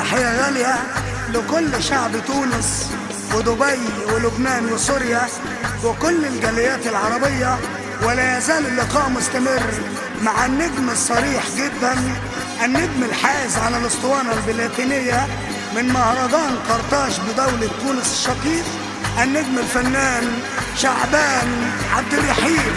تحية غالية لكل شعب تونس ودبي ولبنان وسوريا وكل الجاليات العربية. ولا يزال اللقاء مستمر مع النجم الصريح جدا، النجم الحائز على الاسطوانة البلاتينية من مهرجان قرطاج بدولة تونس الشقيق، النجم الفنان شعبان عبد الرحيم.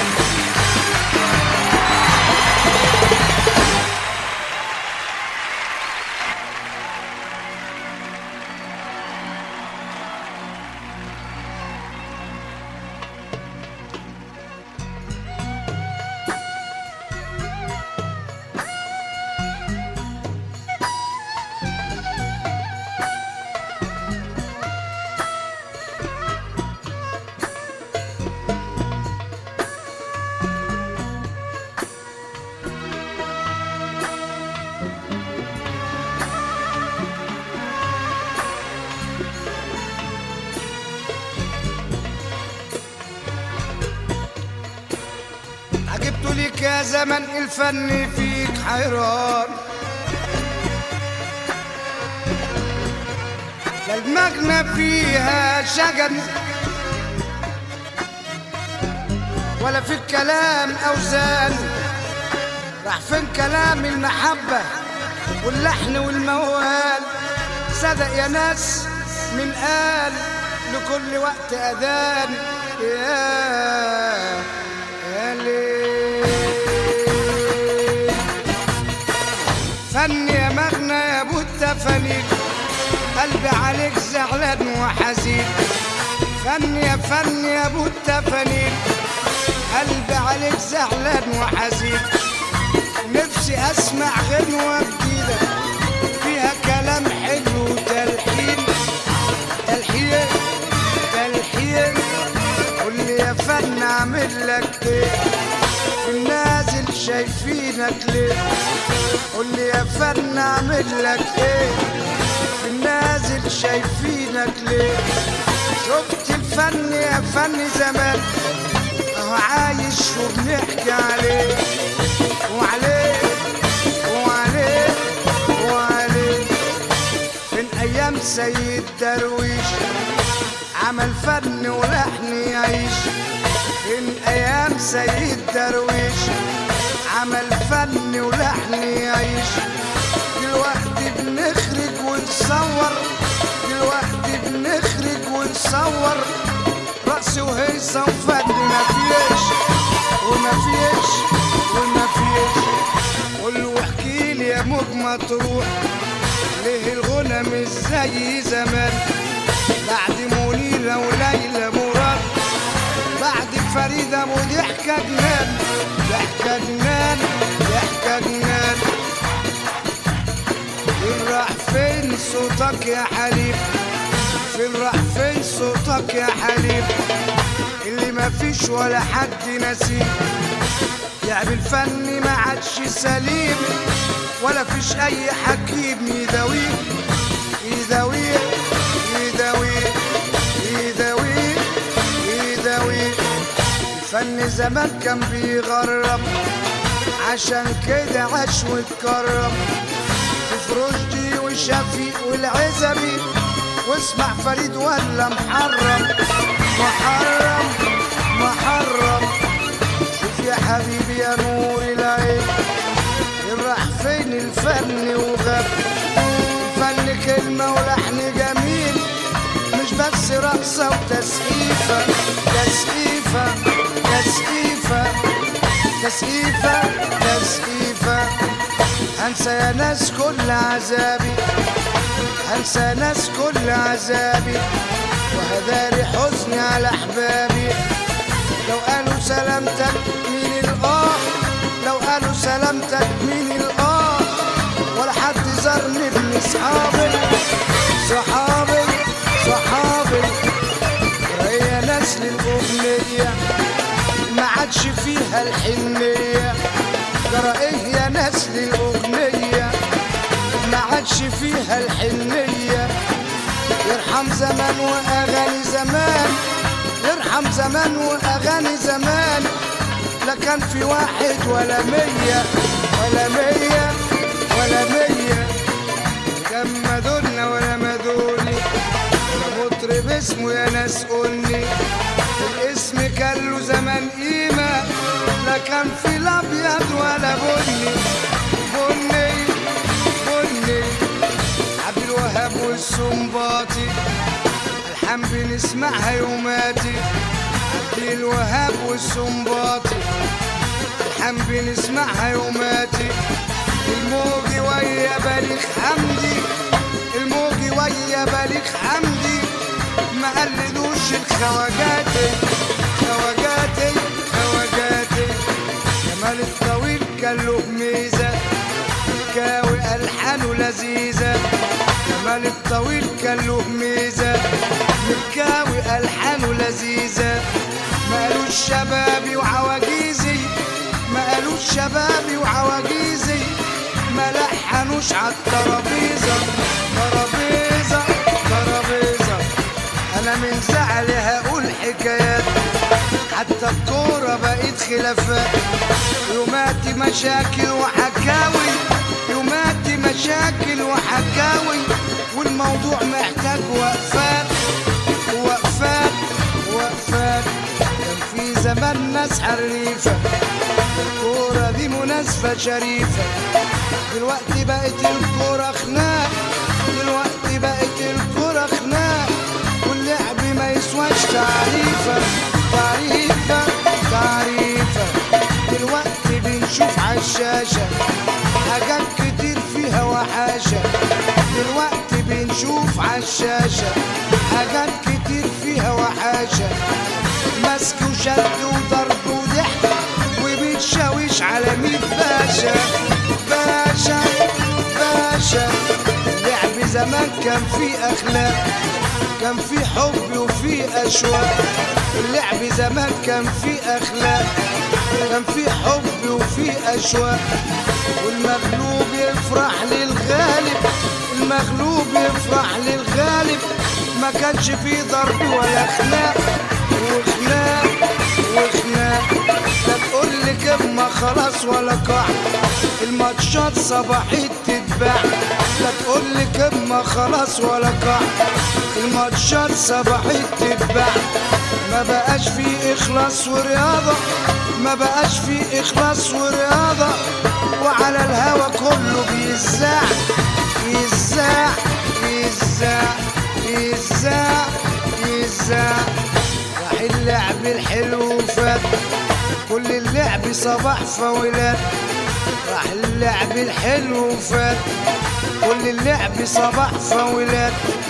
عجبت لك يا زمن الفن فيك حيران، لا المغنى فيها شجن ولا في الكلام أوزان. راح فين كلام المحبة واللحن والموال؟ صدق يا ناس من قال لكل وقت أذان. يا ليل فن يا مغنى يا ابو التفانيك، قلبي عليك زعلان وحزين. فن يا ابو التفانيك، قلبي عليك زعلان وحزين. نفسي اسمع غنوة جديدة فيها كلام حلو وتلحين تلحين تلحين. قول لي يا فن اعمل لك ايه في النازل شايفينك ليه؟ قول لي يا فن اعمل لك ايه في النازل شايفينك ليه؟ شفت الفن يا فن زمان اهو عايش وبنحكي عليه وعليه وعليه وعليه. فين ايام سيد درويش عمل فن ولحن يعيش؟ فين ايام سيد درويش عمل فن ولحن يعيش؟ دلوقتي بنخرج ونصور، دلوقتي بنخرج ونصور رقص وهيصة وفن مفيش ومفيش ومفيش. قول واحكيلي يا موج مطروح ليه الغنى مش زي زمان؟ بعد منيرة وليلى مراد، بعد فريدة وضحكة جنان، ضحكة جنان ضحكة جنان. فين راح فين صوتك يا حليم؟ فين راح فين صوتك يا حليم؟ اللي مفيش ولا حد نسيه. لعب الفن ما عادش سليم ولا فيش اي حكيم يداويه يداويه يداويه يداويه يداويه. الفن زمان كان بيغرب عشان كده عاش واتكرم. شوف رشدي وشفيق والعزبي واسمع فريد ولا محرم محرم محرم. شوف يا حبيبي يا نور العين راح فين الفن وغاب؟ الفن كلمة ولحن جميل مش بس رقصة وتسقيفة تسقيفة تسقيفة تسقيفة تسقيفة. هنسى يا ناس كل عذابي، هنسى يا ناس كل عذابي وهداري حزني على احبابي. لو قالوا سلامتك مين الآه؟ لو قالوا سلامتك مين الآه؟ ولا حد زارني من صحابي صحابي صحابي. يا ناس للأغنية ما عادش فيها الحنية. ترى ايه يا ناس للأغنية ما عادش فيها الحنية. يرحم زمان وأغاني زمان، يرحم زمان وأغاني زمان. لا كان في واحد ولا 100 ولا 100 ولا 100. لما دولنا ولا ما دولي، مطرب اسمه يا ناس قولي، الاسم كان له زمان قيمة، لا كان في الأبيض ولا بني. بني بني عبد الوهاب والسنباطي، الحان بنسمعها يوماتي. عبد الوهاب والسنباطي، الحان بنسمعها يوماتي. الموجي ويا بليغ حمدي، الموجي ويا بليغ حمدي، ما قلدوش الخواجاتي. خواجاتي خواجاتي جمال الطويل كان له ميزة، الكاوي ألحانه لذيذة. جمال الطويل كان له ميزة، الكاوي ألحانه لذيذة. ما قالوش شبابي وعواجيزي، ما قالوش شبابي وعواجيزي، ما لحنوش عالترابيزة. ترابيزة ترابيزة أنا من زعلي هقول حكايات، حتى الكورة بقيت خلافات. يوماتي مشاكل وحكاوي، يوماتي مشاكل وحكاوي، والموضوع محتاج وقفات وقفات وقفات. كان في زمان ناس حريفة، الكورة دي مناسبة شريفة. دلوقتي بقت الكورة خناق، دلوقتي بقت الكورة خناق، واللعب ما يسواش تعريفة. تعريفة تعريفة دلوقتي بنشوف عالشاشة حاجات كتير فيها وحاشة. دلوقتي بنشوف عالشاشة حاجات كتير فيها وحاشة. مسك وشد وضرب وضحك وبيتشاويش على 100 باشا. باشا باشا اللعب زمان كان فيه أخلاق، كان فيه حب وفيه أشواق. اللعب زمان كان فيه أخلاق، كان فيه حب وفيه أشواق. والمغلوب يفرح للغالب، المغلوب يفرح للغالب. ما كانش فيه ضرب ولا خناق وخناق وخناق. لا تقول لي كلمة خلاص ولا قاع، الماتشات صباحيت تتباع. لا تقول لي كلمة خلاص ولا قاع، الماتشات صباحيت تتباع. ما بقاش فيه إخلاص ورياضة، ما بقاش فيه إخلاص ورياضة. وعلى الهوا كله بيزاع يزاع يزاع يزاع يزاع. راح اللعب الحلو فات، كل اللعب صباح فاولات. راح اللعب الحلو فات، كل اللعب صباح فاولات.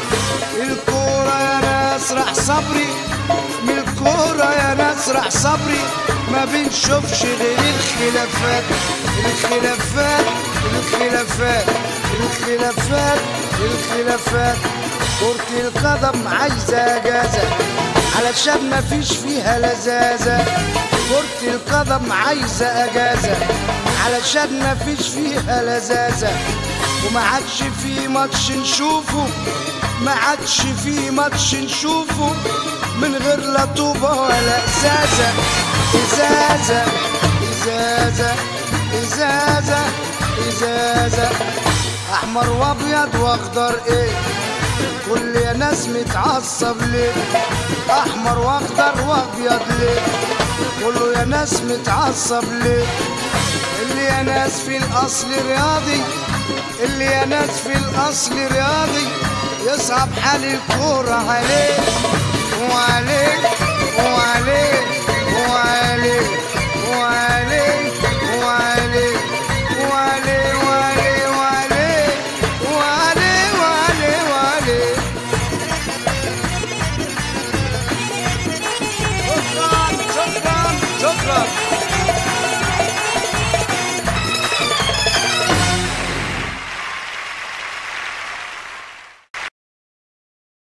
الكورة يا ناس راح صبري، من الكورة يا ناس راح صبري. ما بنشوفش غير الخلافات الخلافات الخلافات الخلافات الخلافات. كرة القدم عايزة اجازة علشان ما فيش فيها لذاذة. كرة القدم عايزة اجازة علشان ما فيش فيها لذاذة. وما عادش في ماتش نشوفه، ما عادش في ماتش نشوفه من غير لا طوبة ولا ازازة. ازازة ازازة ازازة ازازة. احمر وابيض واخضر ايه، كل يا ناس متعصب ليه. احمر واخضر وابيض ليه، كله يا ناس متعصب ليه. اللي يا ناس في الاصل رياضي، اللي يا ناس في الاصل رياضي، يصعب حال الكورة عليه وعليه وعليه وعليه وعليه وعليه وعليه وعليه وعليه وعليه وعليه وعليه. شكرا شكرا شكرا.